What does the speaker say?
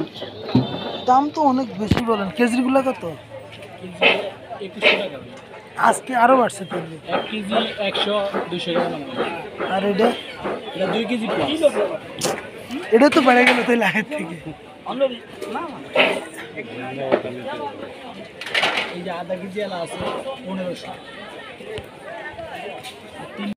দাম তো অনেক বেশি বলেন, কেজিগুলো কত? কেজি 2100 টাকা। আজকে আরো বাড়ছে তাহলে। 1 কেজি 100 200 টাকা দাম। আর এটা এটা 2 কেজি প্লাস। এটা তো বেড়ে গেল তাহলে আগের থেকে। এই যে আধা কেজি আলা আছে 1500।